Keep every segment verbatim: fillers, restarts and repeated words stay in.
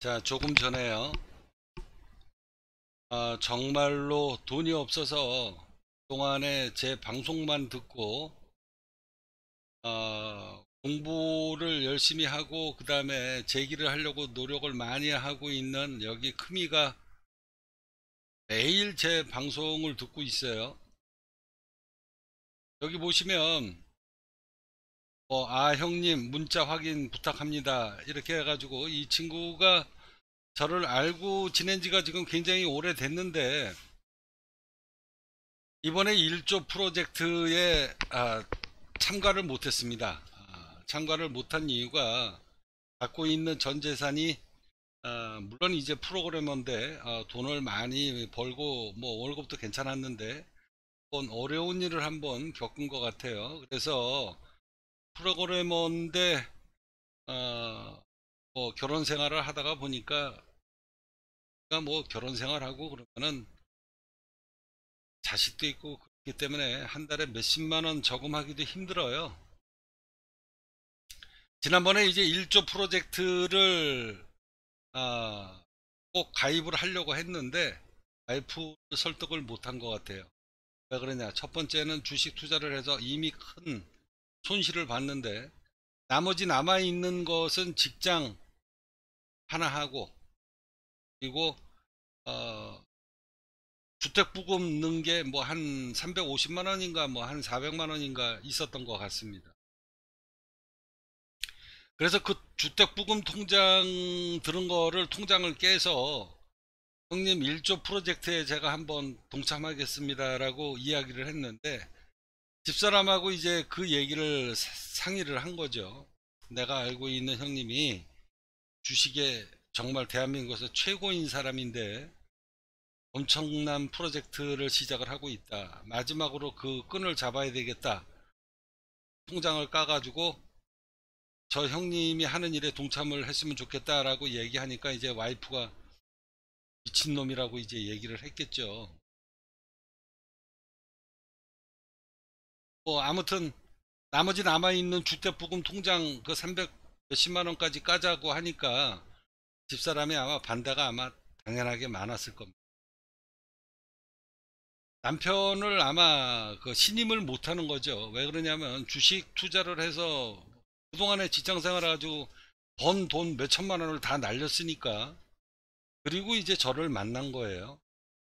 자, 조금 전에요. 아, 정말로 돈이 없어서 동안에 제 방송만 듣고 아, 공부를 열심히 하고 그 다음에 제기를 하려고 노력을 많이 하고 있는 여기 크미가 매일 제 방송을 듣고 있어요. 여기 보시면 뭐, 아, 형님 문자 확인 부탁합니다. 이렇게 해가지고 이 친구가 저를 알고 지낸 지가 지금 굉장히 오래됐는데 이번에 일 조 프로젝트에 아, 참가를 못했습니다. 아, 참가를 못한 이유가 갖고 있는 전 재산이 아, 물론 이제 프로그래머인데 아, 돈을 많이 벌고 뭐 월급도 괜찮았는데 한번 어려운 일을 한번 겪은 것 같아요. 그래서 프로그래머인데 어, 뭐 결혼 생활을 하다가 보니까 뭐 결혼 생활하고 그러면은 자식도 있고 그렇기 때문에 한 달에 몇십만 원 저금하기도 힘들어요. 지난번에 이제 일 조 프로젝트를 아, 꼭 가입을 하려고 했는데 와이프 설득을 못한 것 같아요. 왜 그러냐? 첫 번째는 주식 투자를 해서 이미 큰 손실을 봤는데 나머지 남아 있는 것은 직장 하나 하고 그리고 어, 주택부금 넣은 게 뭐 한 삼백오십만 원인가 뭐 한 사백만 원인가 있었던 것 같습니다. 그래서 그 주택부금 통장 들은 거를 통장을 깨서 형님 일 조 프로젝트에 제가 한번 동참하겠습니다라고 이야기를 했는데 집사람하고 이제 그 얘기를 상의를 한 거죠. 내가 알고 있는 형님이 주식에 정말 대한민국에서 최고인 사람인데 엄청난 프로젝트를 시작을 하고 있다. 마지막으로 그 끈을 잡아야 되겠다. 통장을 까가지고 저 형님이 하는 일에 동참을 했으면 좋겠다라고 얘기하니까 이제 와이프가 미친놈이라고 이제 얘기를 했겠죠. 뭐 아무튼 나머지 남아있는 주택부금 통장 그 삼백 몇십만 원까지 까자고 하니까 집사람이 아마 반대가 아마 당연하게 많았을 겁니다. 남편을 아마 그 신임을 못하는 거죠. 왜 그러냐면 주식 투자를 해서 그동안에 직장 생활을 가지고 번 돈 몇천만 원을 다 날렸으니까 그리고 이제 저를 만난 거예요.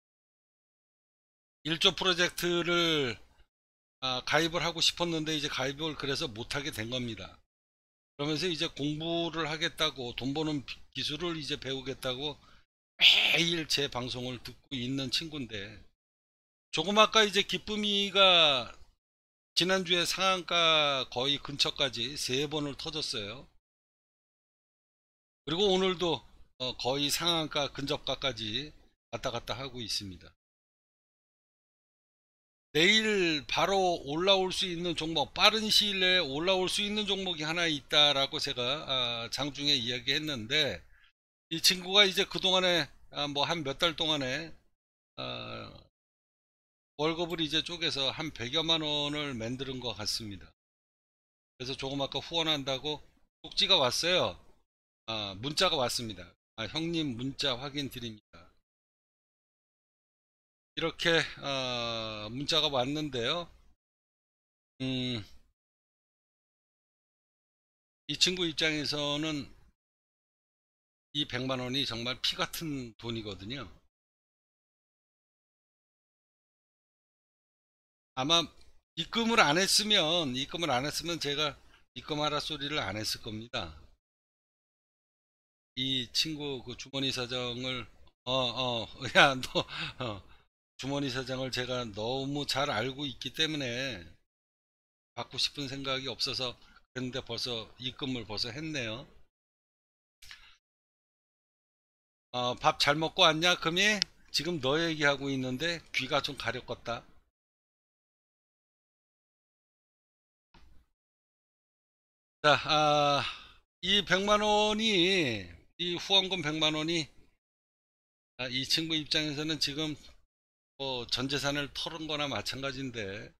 일 조 프로젝트를 아, 가입을 하고 싶었는데 이제 가입을 그래서 못하게 된 겁니다. 그러면서 이제 공부를 하겠다고 돈 버는 기술을 이제 배우겠다고 매일 제 방송을 듣고 있는 친구인데 조금 아까 이제 기쁨이가 지난주에 상한가 거의 근처까지 세 번을 터졌어요. 그리고 오늘도 어, 거의 상한가 근접가까지 왔다 갔다 하고 있습니다. 내일 바로 올라올 수 있는 종목, 빠른 시일 내에 올라올 수 있는 종목이 하나 있다라고 제가 아, 장중에 이야기했는데 이 친구가 이제 그동안에 아, 뭐 한 몇 달 동안에 아, 월급을 이제 쪼개서 한 백여만 원을 만드는 것 같습니다. 그래서 조금 아까 후원한다고 쪽지가 왔어요. 아, 문자가 왔습니다. 아, 형님 문자 확인 드립니다. 이렇게 어, 문자가 왔는데요. 음, 이 친구 입장에서는 이 백만 원이 정말 피 같은 돈이거든요. 아마 입금을 안 했으면 입금을 안 했으면 제가 입금하라 소리를 안 했을 겁니다. 이 친구 그 주머니 사정을 어 어 야 너 어, 주머니 사정을 제가 너무 잘 알고 있기 때문에 받고 싶은 생각이 없어서 그런데 벌써 입금을 벌써 했네요. 어, 밥 잘 먹고 왔냐 금이? 지금 너 얘기하고 있는데 귀가 좀 가렵겠다. 자, 아, 이 백만 원이 이 후원금 백만 원이 아, 이 친구 입장에서는 지금 뭐 전 재산을 털은 거나 마찬가지인데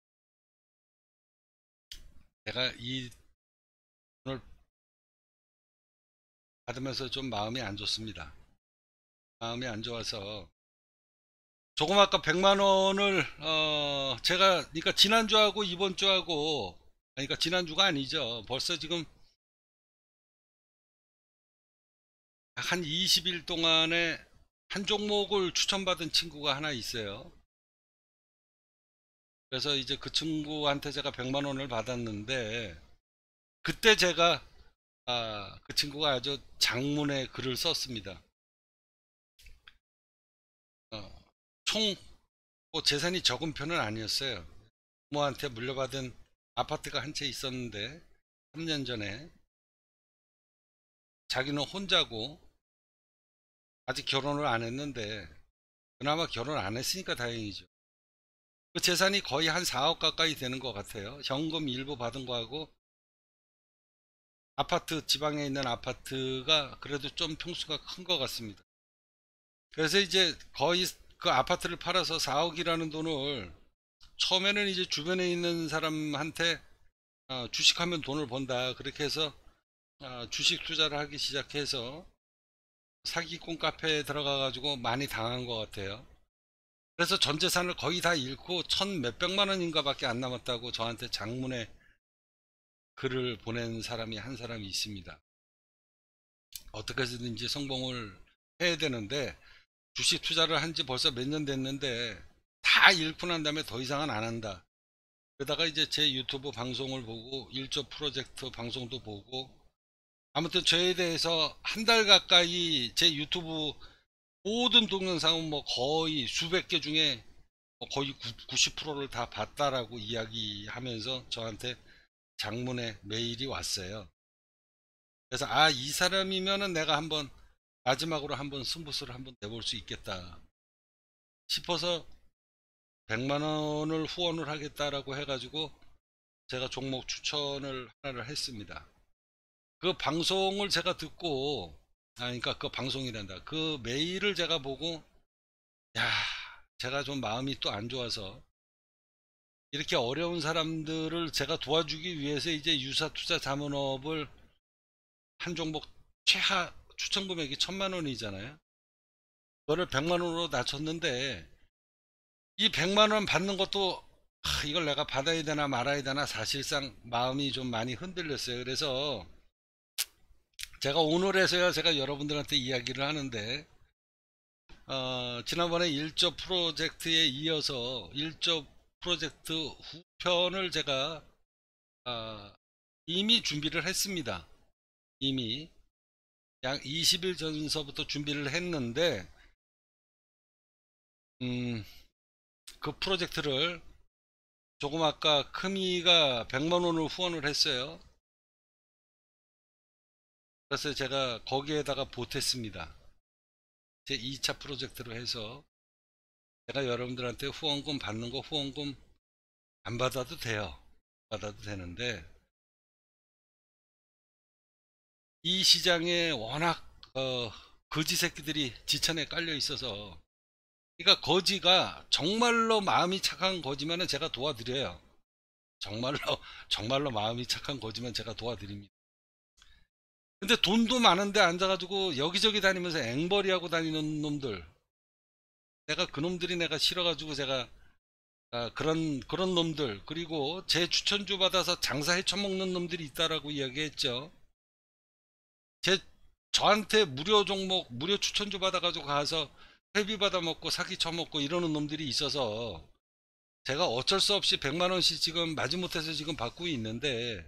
제가 이 돈을 받으면서 좀 마음이 안 좋습니다. 마음이 안 좋아서 조금 아까 백만 원을 어 제가 그러니까 지난주하고 이번 주하고 그러니까 지난주가 아니죠. 벌써 지금 한 이십 일 동안에 한 종목을 추천받은 친구가 하나 있어요. 그래서 이제 그 친구한테 제가 백만 원을 받았는데 그때 제가 아, 그 친구가 아주 장문의 글을 썼습니다. 어, 총 뭐 재산이 적은 편은 아니었어요. 부모한테 물려받은 아파트가 한 채 있었는데 삼 년 전에 자기는 혼자고 아직 결혼을 안 했는데 그나마 결혼 안 했으니까 다행이죠. 그 재산이 거의 한 사억 가까이 되는 것 같아요. 현금 일부 받은 거하고 아파트 지방에 있는 아파트가 그래도 좀 평수가 큰 것 같습니다. 그래서 이제 거의 그 아파트를 팔아서 사억이라는 돈을 처음에는 이제 주변에 있는 사람한테 어, 주식하면 돈을 번다 그렇게 해서 어, 주식 투자를 하기 시작해서 사기꾼 카페에 들어가 가지고 많이 당한 것 같아요. 그래서 전 재산을 거의 다 잃고 천 몇백만 원인가 밖에 안 남았다고 저한테 장문에 글을 보낸 사람이 한 사람이 있습니다. 어떻게 해서든지 성공을 해야 되는데 주식 투자를 한지 벌써 몇 년 됐는데 다 잃고 난 다음에 더 이상은 안 한다. 그러다가 이제 제 유튜브 방송을 보고 일조 프로젝트 방송도 보고 아무튼 저에 대해서 한 달 가까이 제 유튜브 모든 동영상은 뭐 거의 수백 개 중에 뭐 거의 구십 퍼센트를 다 봤다라고 이야기하면서 저한테 장문의 메일이 왔어요. 그래서 아, 이 사람이면은 내가 한번 마지막으로 한번 승부수를 한번 내볼 수 있겠다 싶어서 백만 원을 후원을 하겠다라고 해가지고 제가 종목 추천을 하나를 했습니다. 그 방송을 제가 듣고 아 그러니까 그 방송이란다. 그 메일을 제가 보고 야, 제가 좀 마음이 또 안 좋아서 이렇게 어려운 사람들을 제가 도와주기 위해서 이제 유사투자 자문업을 한 종목 최하 추천 금액이 천만 원이잖아요. 그거를 백만 원으로 낮췄는데 이 백만 원 받는 것도 하, 이걸 내가 받아야 되나 말아야 되나 사실상 마음이 좀 많이 흔들렸어요. 그래서 제가 오늘에서야 제가 여러분들한테 이야기를 하는데 어, 지난번에 일조 프로젝트에 이어서 일조 프로젝트 후편을 제가 어, 이미 준비를 했습니다. 이미 약 이십 일 전서부터 준비를 했는데 음, 그 프로젝트를 조금 아까 크미가 백만 원을 후원을 했어요. 그래서 제가 거기에다가 보탰습니다. 제 이 차 프로젝트로 해서 제가 여러분들한테 후원금 받는 거 후원금 안 받아도 돼요. 받아도 되는데 이 시장에 워낙 어, 거지 새끼들이 지천에 깔려 있어서 그러니까 거지가 정말로 마음이 착한 거지만은 제가 도와드려요. 정말로 정말로 마음이 착한 거지만 제가 도와드립니다. 근데 돈도 많은데 앉아가지고 여기저기 다니면서 앵벌이하고 다니는 놈들 내가 그 놈들이 내가 싫어가지고 제가 아, 그런 그런 놈들 그리고 제 추천주 받아서 장사해 처먹는 놈들이 있다라고 이야기했죠. 제 저한테 무료 종목 무료 추천주 받아가지고 가서 회비 받아 먹고 사기 쳐먹고 이러는 놈들이 있어서 제가 어쩔 수 없이 백만 원씩 지금 마지못해서 지금 받고 있는데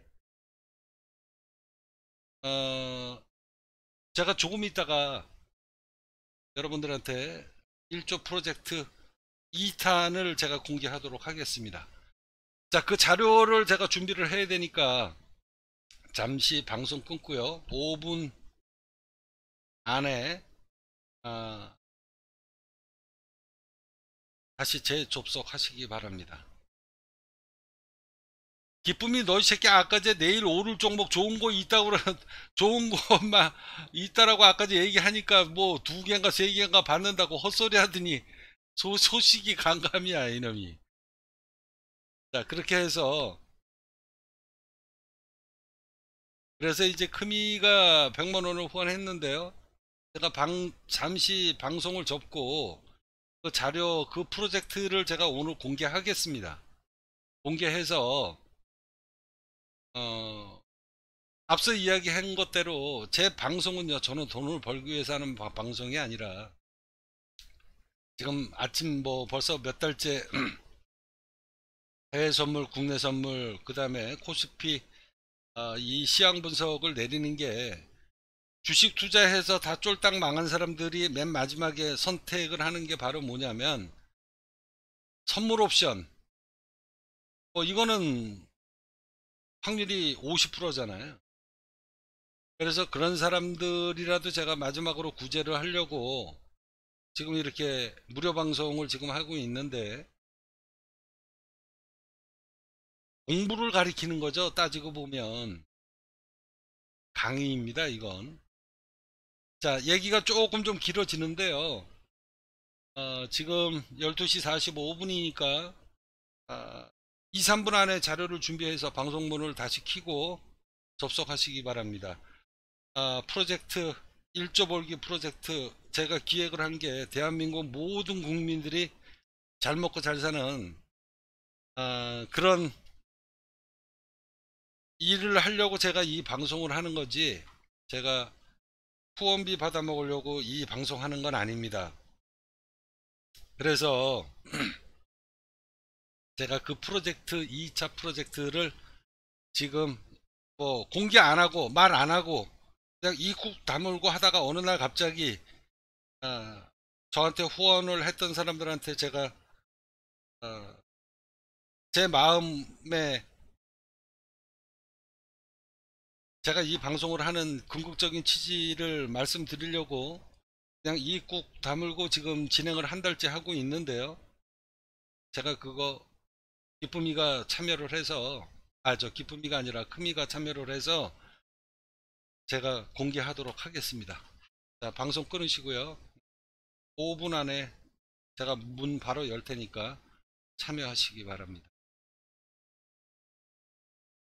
어 제가 조금 있다가 여러분들한테 일조 프로젝트 이 탄을 제가 공개하도록 하겠습니다. 자, 그 자료를 제가 준비를 해야 되니까 잠시 방송 끊고요. 오 분 안에 어, 다시 재접속하시기 바랍니다. 기쁨이 너 이 새끼 아까 제 내일 오를 종목 좋은 거 있다고 그러 좋은 것만 있다라고 아까 제 얘기하니까 뭐 두 개인가 세 개인가 받는다고 헛소리 하더니 소, 소식이 간감이야 이놈이. 자 그렇게 해서 그래서 이제 크미가 백만 원을 후원했는데요. 제가 방, 잠시 방송을 접고 그 자료, 그 프로젝트를 제가 오늘 공개하겠습니다. 공개해서, 어, 앞서 이야기한 것대로 제 방송은요, 저는 돈을 벌기 위해서 하는 바- 방송이 아니라 지금 아침 뭐 벌써 몇 달째 해외 선물, 국내 선물, 그 다음에 코스피, 아, 이 시황 분석을 내리는 게 주식 투자해서 다 쫄딱 망한 사람들이 맨 마지막에 선택을 하는 게 바로 뭐냐면 선물 옵션. 뭐 이거는 확률이 오십 퍼센트잖아요. 그래서 그런 사람들이라도 제가 마지막으로 구제를 하려고 지금 이렇게 무료 방송을 지금 하고 있는데, 공부를 가리키는 거죠. 따지고 보면 강의입니다, 이건. 자, 얘기가 조금 좀 길어지는데요. 어, 지금 열두 시 사십오 분이니까 아, 이, 삼 분 안에 자료를 준비해서 방송문을 다시 켜고 접속하시기 바랍니다. 아, 프로젝트 일 조 벌기 프로젝트, 제가 기획을 한 게 대한민국 모든 국민들이 잘 먹고 잘 사는 아, 그런 일을 하려고 제가 이 방송을 하는 거지, 제가 후원비 받아 먹으려고 이 방송하는 건 아닙니다. 그래서 제가 그 프로젝트, 이 차 프로젝트를 지금 뭐 공개 안 하고 말 안 하고 그냥 이국 다물고 하다가 어느 날 갑자기 어, 저한테 후원을 했던 사람들한테 제가 어, 제 마음에, 제가 이 방송을 하는 궁극적인 취지를 말씀드리려고 그냥 이국 다물고 지금 진행을 한 달째 하고 있는데요. 제가 그거 기쁨이가 참여를 해서, 아, 저 기쁨이가 아니라 크미가 참여를 해서 제가 공개하도록 하겠습니다. 자, 방송 끊으시고요. 오 분 안에 제가 문 바로 열 테니까 참여하시기 바랍니다.